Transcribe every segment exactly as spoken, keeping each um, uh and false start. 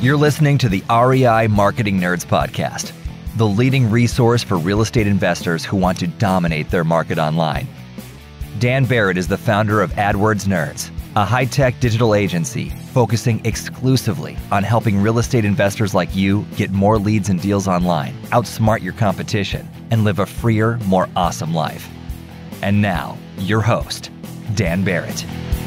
You're listening to the R E I Marketing Nerds podcast, the leading resource for real estate investors who want to dominate their market online. Dan Barrett is the founder of AdWords Nerds, a high-tech digital agency focusing exclusively on helping real estate investors like you get more leads and deals online, outsmart your competition, and live a freer, more awesome life. And now, your host, Dan Barrett.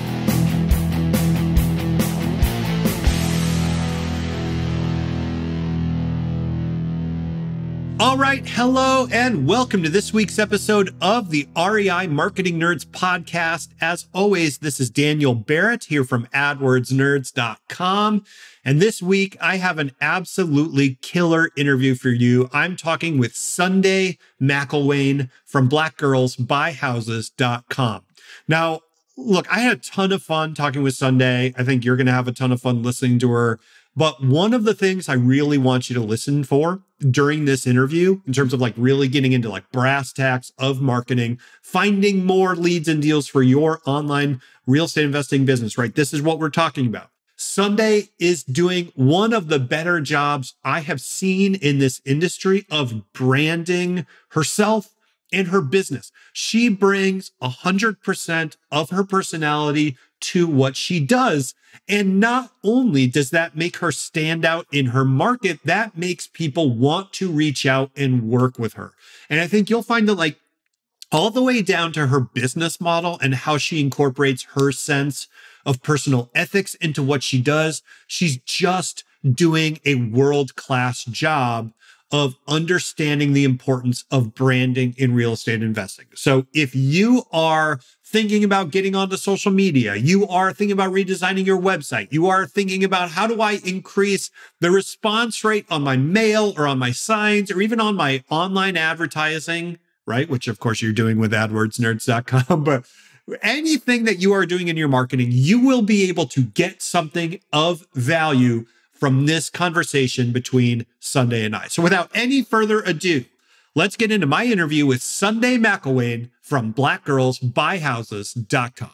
All right, hello, and welcome to this week's episode of the R E I Marketing Nerds podcast. As always, this is Daniel Barrett here from AdWords Nerds dot com. And this week, I have an absolutely killer interview for you. I'm talking with Sunday McIlwain from black girls buy houses dot com. Now, look, I had a ton of fun talking with Sunday. I think you're going to have a ton of fun listening to her. But one of the things I really want you to listen for during this interview, in terms of like really getting into like brass tacks of marketing, finding more leads and deals for your online real estate investing business, right? This is what we're talking about. Sunday is doing one of the better jobs I have seen in this industry of branding herself and her business. She brings one hundred percent of her personality to what she does. And not only does that make her stand out in her market, that makes people want to reach out and work with her. And I think you'll find that like all the way down to her business model and how she incorporates her sense of personal ethics into what she does, she's just doing a world-class job of understanding the importance of branding in real estate investing. So if you are thinking about getting onto social media, you are thinking about redesigning your website, you are thinking about how do I increase the response rate on my mail or on my signs or even on my online advertising, right? Which of course you're doing with AdWords Nerds dot com, but anything that you are doing in your marketing, you will be able to get something of value from this conversation between Sunday and I. So without any further ado, let's get into my interview with Sunday McIlwain from black girls buy houses dot com.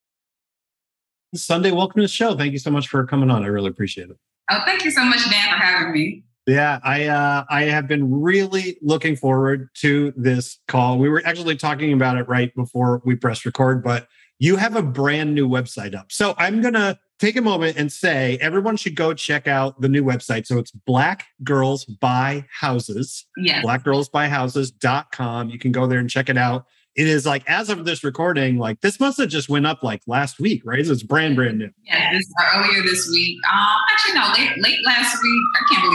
Sunday, welcome to the show. Thank you so much for coming on. I really appreciate it. Oh, thank you so much, Dan, for having me. Yeah, I uh, I have been really looking forward to this call. We were actually talking about it right before we pressed record, but you have a brand new website up. So I'm going to take a moment and say everyone should go check out the new website. So it's Black Girls Buy Houses, yes. black girls buy houses dot com. You can go there and check it out. It is like, as of this recording, like this must have just went up like last week, right? It's brand, brand new. Yeah, this earlier this week. Um, actually, no, late, late last week. I can't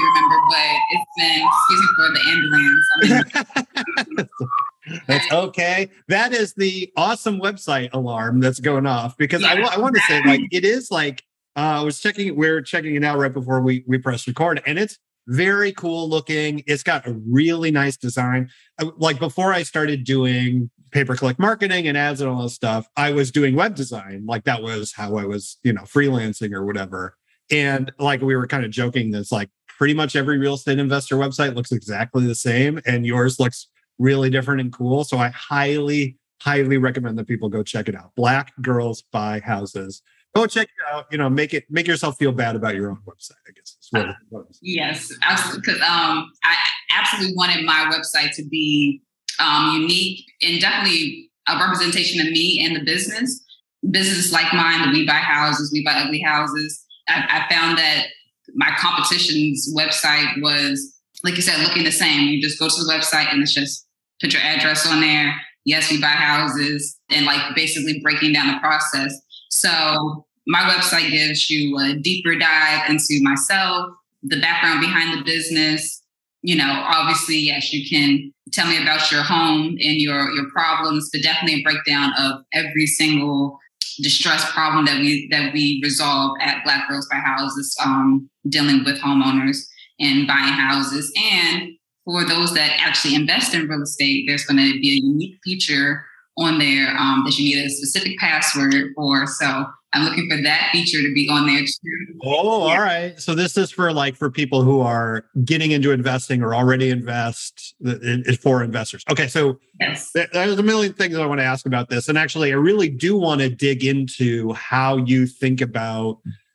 really remember, but it's been, excuse me for the ambulance. I mean, that's okay. That is the awesome website alarm that's going off because yeah. I, I want to say like, it is like, uh, I was checking, we were checking it out right before we, we pressed record, and it's very cool looking. It's got a really nice design. Like before I started doing pay-per-click marketing and ads and all this stuff, I was doing web design. Like that was how I was, you know, freelancing or whatever. And like we were kind of joking that's like pretty much every real estate investor website looks exactly the same, and yours looks really different and cool. So I highly, highly recommend that people go check it out. Black Girls Buy Houses. Go check it out. You know, make it make yourself feel bad about your own website, I guess. Is what uh, it was. Yes, absolutely. Because um, I absolutely wanted my website to be um, unique and definitely a representation of me and the business. Business like mine, that we buy houses, we buy ugly houses. I, I found that my competition's website was, like you said, looking the same. You just go to the website and it's just put your address on there. Yes, we buy houses, and like basically breaking down the process. So my website gives you a deeper dive into myself, the background behind the business. You know, obviously, yes, you can tell me about your home and your, your problems, but definitely a breakdown of every single distress problem that we that we resolve at Black Girls Buy Houses, um, dealing with homeowners and buying houses. And for those that actually invest in real estate, there's going to be a unique feature on there um, that you need a specific password for. So I'm looking for that feature to be on there too. Oh, yeah. All right. So this is for like for people who are getting into investing or already invest it's for investors. Okay. So yes. There's a million things I want to ask about this. And actually, I really do want to dig into how you think about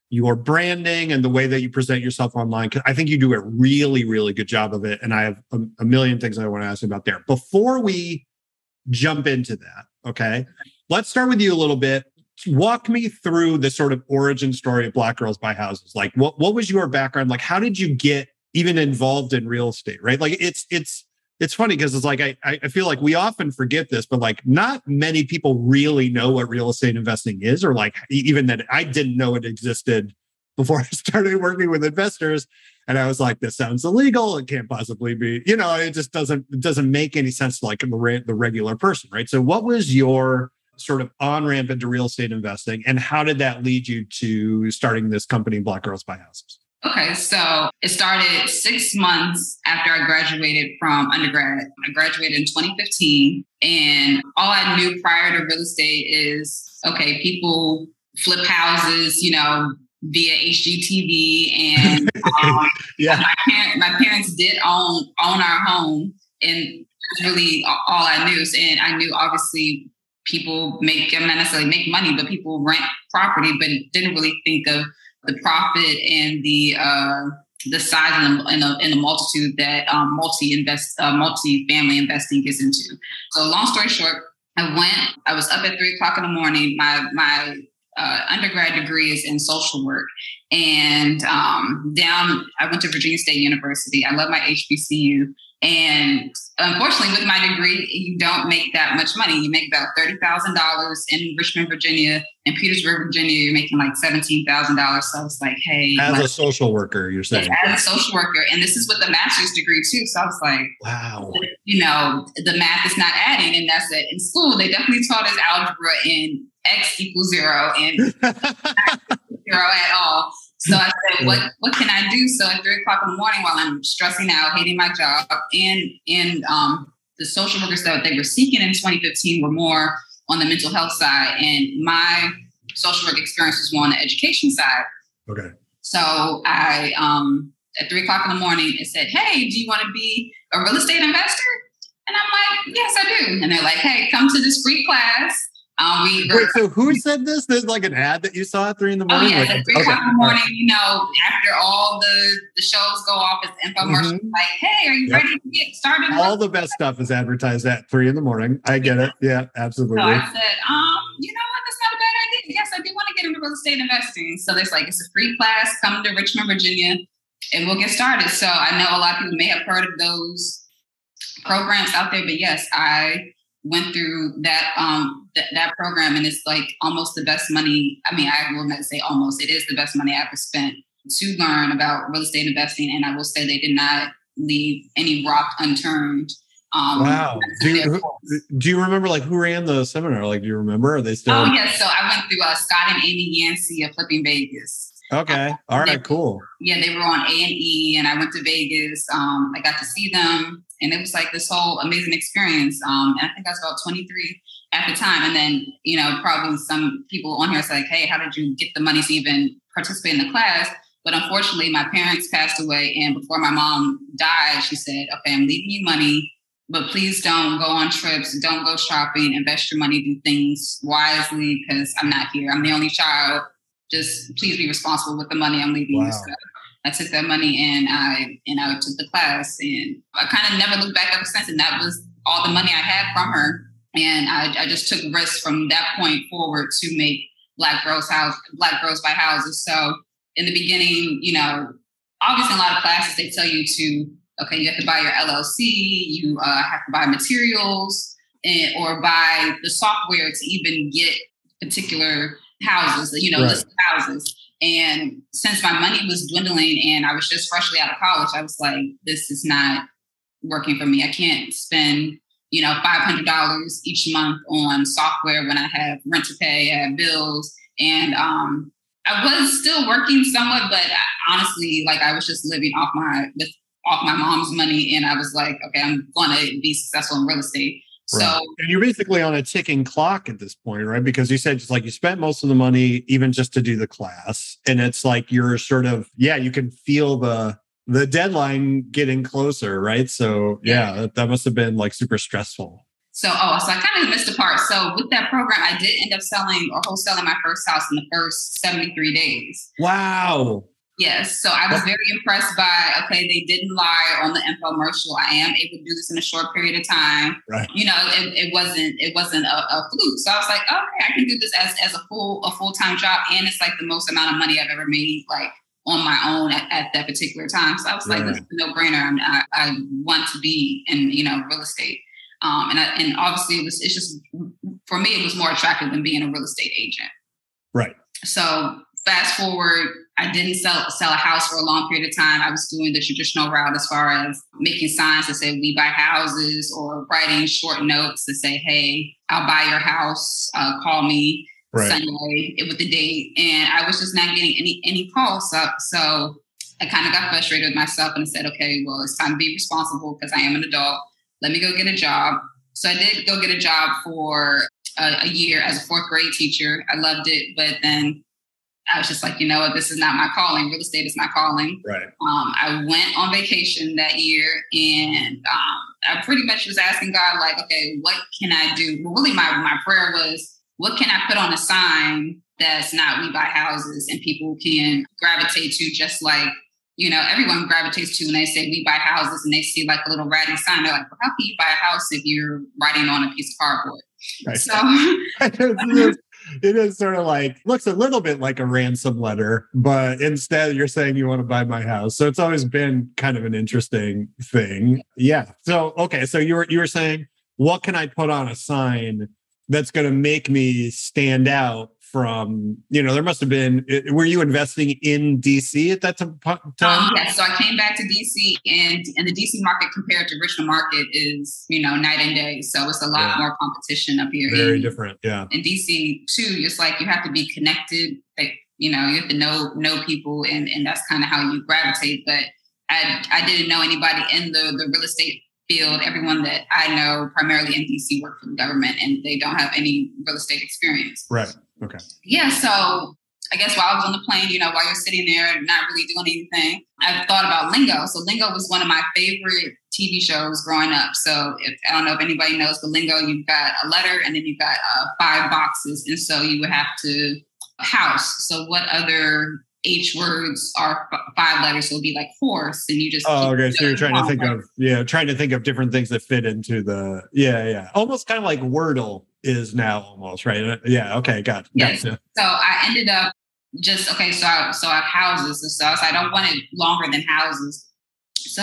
your branding and the way that you present yourself online. I think you do a really, really good job of it. And I have a, a million things I want to ask you about there. Before we jump into that, okay, let's start with you a little bit. Walk me through the sort of origin story of Black Girls Buy Houses. Like, what, what was your background? Like, how did you get even involved in real estate, right? Like, it's, it's, it's funny because it's like, I, I feel like we often forget this, but like not many people really know what real estate investing is, or like even that I didn't know it existed before I started working with investors. And I was like, this sounds illegal. It can't possibly be, you know, it just doesn't, it doesn't make any sense to like the, re- the regular person, right? So what was your sort of on-ramp into real estate investing, and how did that lead you to starting this company, Black Girls Buy Houses? Okay, so it started six months after I graduated from undergrad. I graduated in twenty fifteen, and all I knew prior to real estate is, okay, people flip houses, you know, via H G T V, and um, yeah. my, parent, my parents did own own our home, and that's really all I knew. And I knew obviously people make, not necessarily make money, but people rent property, but didn't really think of the profit and the uh, the size and the, and the, and the multitude that um, multi invest uh, multi family investing gets into. So long story short, I went. I was up at three o'clock in the morning. My my uh, undergrad degree is in social work, and um, down. I went to Virginia State University. I love my H B C U. And unfortunately, with my degree, you don't make that much money. You make about thirty thousand dollars in Richmond, Virginia. In Petersburg, Virginia, you're making like seventeen thousand dollars. So I was like, hey. As like, a social worker, you're saying. As a social worker. And this is with a master's degree, too. So I was like, wow. You know, the math is not adding. And that's it. In school, they definitely taught us algebra and X equals zero and zero at all. So I said, what what can I do? So at three o'clock in the morning, while I'm stressing out, hating my job, and and um, the social workers that they were seeking in twenty fifteen were more on the mental health side, and my social work experience was more on the education side. Okay. So I, um, at three o'clock in the morning, it said, "Hey, do you want to be a real estate investor?" And I'm like, "Yes, I do." And they're like, "Hey, come to this free class." Um, we Wait, so who said this? There's like an ad that you saw at three in the morning? Oh, yeah, like, at three okay. o'clock in the morning, you know, after all the, the shows go off, it's infomercial. Mm-hmm. Like, hey, are you yep. ready to get started? All the best stuff is advertised at three in the morning. I get it. Yeah, absolutely. So I said, um, you know what? That's not a bad idea. Yes, I do want to get into real estate investing. So there's like, it's a free class. Come to Richmond, Virginia, and we'll get started. So I know a lot of people may have heard of those programs out there, but yes, I went through that um th- that program, and it's like almost the best money. I mean, I will not say almost. It is the best money I ever spent to learn about real estate investing. And I will say they did not leave any rock unturned. Um, wow. Do you, who, do you remember like who ran the seminar? Like, do you remember? Are they still? Oh yes. So I went through uh, Scott and Amy Yancey of Flipping Vegas. Okay. All right. They, cool. Yeah, they were on A and E, and I went to Vegas. Um, I got to see them. And it was like this whole amazing experience. Um, and I think I was about twenty-three at the time. And then, you know, probably some people on here say, like, hey, how did you get the money to even participate in the class? But unfortunately, my parents passed away. And before my mom died, she said, okay, I'm leaving you money, but please don't go on trips. Don't go shopping. Invest your money. Do things wisely, because I'm not here. I'm the only child. Just please be responsible with the money I'm leaving wow. you. So I took that money and I and I took the class, and I kind of never looked back ever since. And that was all the money I had from her. And I, I just took risks from that point forward to make Black Girls House, Black Girls Buy Houses. So in the beginning, you know, obviously in a lot of classes they tell you to, okay, you have to buy your L L C, you uh, have to buy materials, and, or buy the software to even get particular houses, you know, right. list houses. And since my money was dwindling and I was just freshly out of college, I was like, this is not working for me. I can't spend, you know, five hundred dollars each month on software when I have rent to pay, I have bills. And um, I was still working somewhat, but honestly, like I was just living off my, with, off my mom's money. And I was like, okay, I'm going to be successful in real estate. Right. So, and you're basically on a ticking clock at this point, right? Because you said just like you spent most of the money even just to do the class. And it's like you're sort of, yeah, you can feel the the deadline getting closer, right? So yeah, yeah that, that must have been like super stressful. So, oh, so I kind of missed the part. So with that program, I did end up selling or wholesaling my first house in the first seventy-three days. Wow. Yes. So I was very impressed by, okay, they didn't lie on the infomercial. I am able to do this in a short period of time. Right. You know, it, it wasn't, it wasn't a, a fluke. So I was like, okay, I can do this as, as a full, a full-time job. And it's like the most amount of money I've ever made, like on my own at, at that particular time. So I was like, right. this is a no-brainer. I, mean, I, I want to be in, you know, real estate. Um, and I, and obviously it was, it's just, for me, it was more attractive than being a real estate agent. Right. So fast forward, I didn't sell sell a house for a long period of time. I was doing the traditional route as far as making signs that say we buy houses, or writing short notes that say, hey, I'll buy your house. Uh, call me right. Sunday with the date. And I was just not getting any any calls. So, so I kind of got frustrated with myself and said, okay, well, it's time to be responsible because I am an adult. Let me go get a job. So I did go get a job for a, a year as a fourth grade teacher. I loved it. But then I was just like, you know what, this is not my calling. Real estate is my calling. Right. Um, I went on vacation that year, and um, I pretty much was asking God, like, okay, what can I do? Well, really, my, my prayer was, what can I put on a sign that's not we buy houses and people can gravitate to, just like, you know, everyone gravitates to when they say we buy houses and they see like a little ratty sign. They're like, well, how can you buy a house if you're writing on a piece of cardboard? Right. So it is sort of like, looks a little bit like a ransom letter, but instead you're saying you want to buy my house. So it's always been kind of an interesting thing. Yeah. So, okay. So you were, you were saying, what can I put on a sign that's going to make me stand out from, you know, there must have been, were you investing in D C at that time? Um, yeah, so I came back to D C, and, and the D C market compared to Richmond market is, you know, night and day. So it's a lot yeah. more competition up here. Very in, different, yeah. In D C too, just like you have to be connected, like, you know, you have to know know people, and, and that's kind of how you gravitate. But I I didn't know anybody in the, the real estate field. Everyone that I know primarily in D C work for the government, and they don't have any real estate experience. Right. Okay. Yeah. So I guess while I was on the plane, you know, while you're sitting there not really doing anything, I thought about Lingo. So Lingo was one of my favorite T V shows growing up. So if, I don't know if anybody knows, but Lingo, you've got a letter and then you've got uh, five boxes. And so you would have to house. So what other H words are f- five letters? So it'd be like horse, and you just. Oh, okay. So you're trying to think of, yeah, trying to think of different things that fit into the, yeah, yeah. Almost kind of like Wordle is now almost, right? Yeah. Okay. Got it. Yes. Gotcha. So I ended up just, okay. So I, so I have houses and stuff. So I don't want it longer than houses. So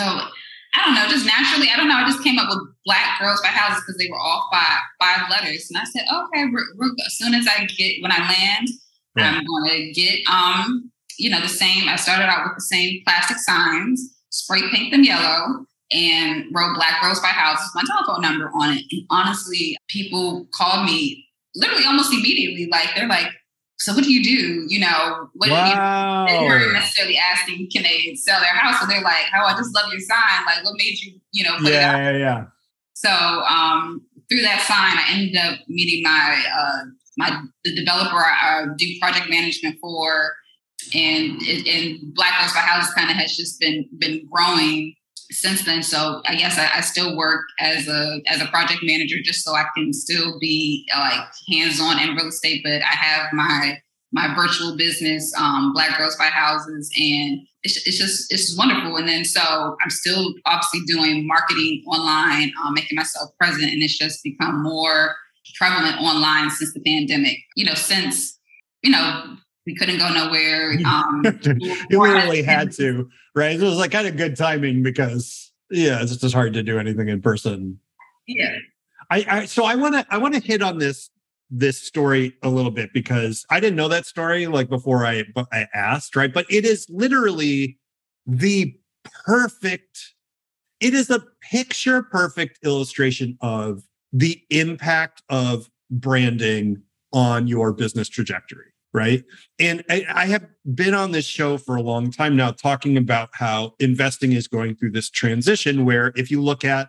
I don't know, just naturally, I don't know. I just came up with Black Girls by Houses because they were all five, five letters. And I said, okay, we're, we're, as soon as I get, when I land, yeah. I'm going to get, um, you know, the same, I started out with the same plastic signs, spray paint them yellow, and wrote Black Girls by Houses, my telephone number on it. And honestly, people called me literally almost immediately. Like, they're like, so what do you do? You know, what wow. you, they weren't necessarily asking, can they sell their house? So they're like, oh, I just love your sign. Like, what made you, you know, put yeah, it out? Yeah, yeah. So um, through that sign, I ended up meeting my, uh, my the developer I uh, do project management for. And, and Black Girls by Houses kind of has just been, been growing since then. So I guess I, I still work as a as a project manager just so I can still be uh, like hands-on in real estate. But I have my my virtual business, um, Black Girls by Houses, and it's, it's just it's wonderful. And then so I'm still obviously doing marketing online, um, making myself present, and it's just become more prevalent online since the pandemic. You know, since you know. We couldn't go nowhere. Um, you literally had to, right? It was like kind of good timing because, yeah, it's just hard to do anything in person. Yeah. I, I so I want to I want to hit on this this story a little bit because I didn't know that story like before I I asked, right? But it is literally the perfect. It is a picture perfect illustration of the impact of branding on your business trajectory. Right. And I, I have been on this show for a long time now talking about how investing is going through this transition where if you look at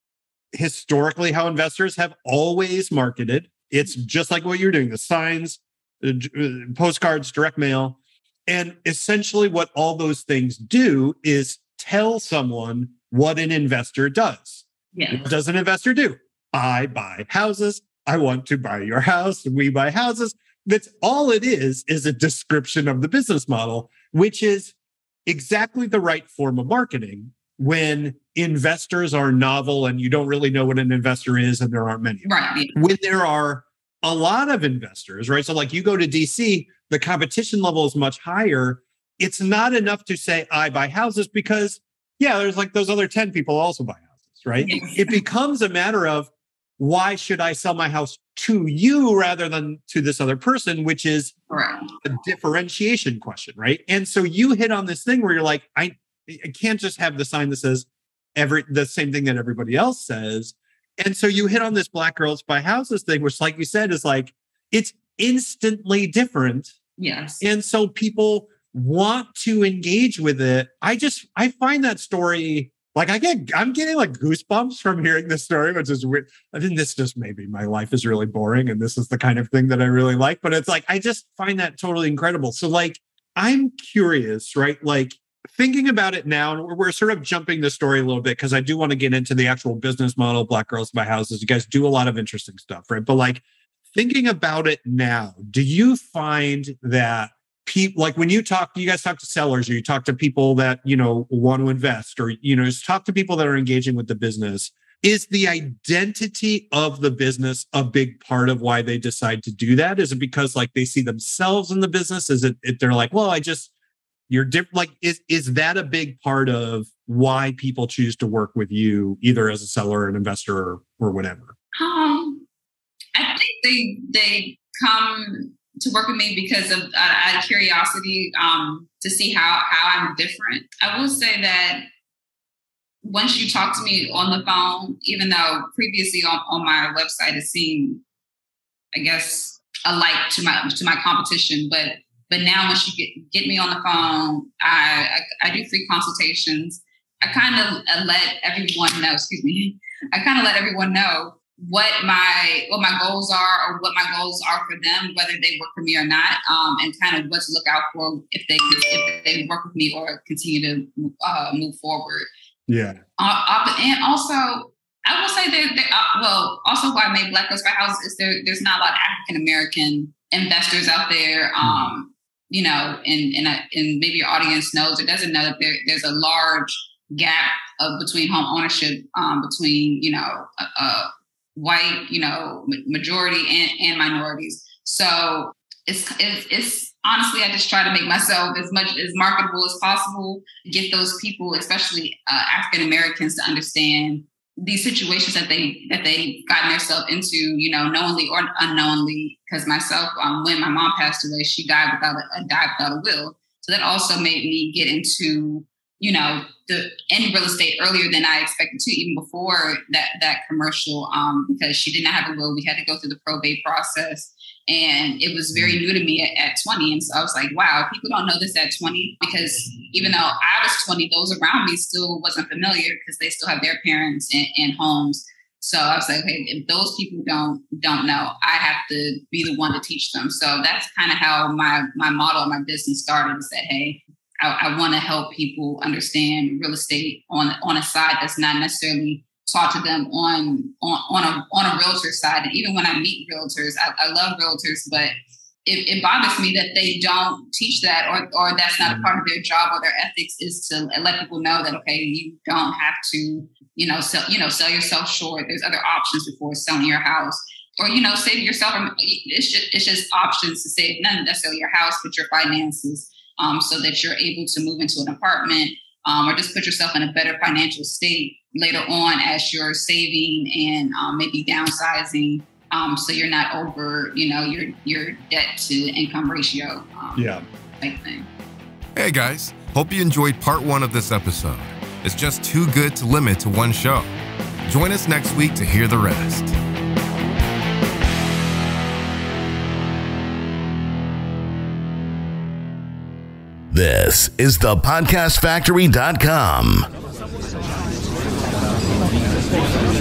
historically how investors have always marketed, it's just like what you're doing, the signs, postcards, direct mail. And essentially what all those things do is tell someone what an investor does. Yeah. What does an investor do? I buy houses. I want to buy your house. We buy houses. That's all it is, is a description of the business model, which is exactly the right form of marketing when investors are novel and you don't really know what an investor is and there aren't many. Right. When there are a lot of investors, right? So like you go to D C, the competition level is much higher. It's not enough to say, I buy houses because, yeah, there's like those other ten people also buy houses, right? Yes. It becomes a matter of, why should I sell my house to you rather than to this other person, which is right. a differentiation question, right? And so you hit on this thing where you're like, I, I can't just have the sign that says every the same thing that everybody else says. And so you hit on this Black girls buy houses thing, which, like you said, is like, it's instantly different. Yes. And so people want to engage with it. I just, I find that story... Like I get, I'm getting like goosebumps from hearing this story, which is weird. I think this just maybe my life is really boring and this is the kind of thing that I really like. But it's like, I just find that totally incredible. So like, I'm curious, right? Like thinking about it now, and we're, we're sort of jumping the story a little bit because I do want to get into the actual business model, Black Girls Buy Houses. You guys do a lot of interesting stuff, right? But like thinking about it now, do you find that people, like when you talk, you guys talk to sellers or you talk to people that, you know, want to invest or, you know, just talk to people that are engaging with the business, is the identity of the business a big part of why they decide to do that? Is it because like they see themselves in the business? Is it, it they're like, well, I just, you're different. Like, is, is that a big part of why people choose to work with you, either as a seller, an investor, or, or whatever? Um, I think they, they come to work with me because of uh, out of curiosity, um, to see how how I'm different. I will say that once you talk to me on the phone, even though previously on, on my website it seemed, I guess, alike to my to my competition, but but now once you get get me on the phone, I I, I do free consultations. I kind of let everyone know. Excuse me. I kind of let everyone know what my what my goals are or what my goals are for them, whether they work for me or not, um, and kind of what to look out for if they if they work with me or continue to uh, move forward. Yeah. Uh, and also, I will say that, that uh, well, also why I made Black Girls Buy Houses is there. There's not a lot of African American investors out there. Um, mm-hmm. You know, and and uh, and maybe your audience knows or doesn't know that there, there's a large gap of between home ownership um, between you know. Uh, white, you know, majority and, and minorities. So it's, it's, it's honestly, I just try to make myself as much as marketable as possible, get those people, especially uh, African-Americans, to understand these situations that they, that they've gotten themselves into, you know, knowingly or unknowingly. Because myself, um, when my mom passed away, she died without a, died without a will. So that also made me get into, you know, the in real estate earlier than I expected to, even before that that commercial, um, because she did not have a will. We had to go through the probate process. And it was very new to me at, at twenty. And so I was like, wow, people don't know this at twenty, because even though I was twenty, those around me still wasn't familiar because they still have their parents and, and homes. So I was like, okay, if those people don't don't know, I have to be the one to teach them. So that's kind of how my my model, my business started, is that, hey, I, I want to help people understand real estate on on a side that's not necessarily taught to them on on on a on a realtor side. And even when I meet realtors, I, I love realtors, but it, it bothers me that they don't teach that, or or that's not a part of their job or their ethics, is to let people know that, okay, you don't have to, you know, sell, you know, sell yourself short. There's other options before selling your house. Or, you know, save yourself. It's just, it's just options to save, not necessarily your house, but your finances. Um, so that you're able to move into an apartment, um, or just put yourself in a better financial state later on as you're saving and um, maybe downsizing, um, so you're not over, you know, your your debt to income ratio. Um, yeah. Type thing. Hey guys, hope you enjoyed part one of this episode. It's just too good to limit to one show. Join us next week to hear the rest. This is the podcast factory dot com.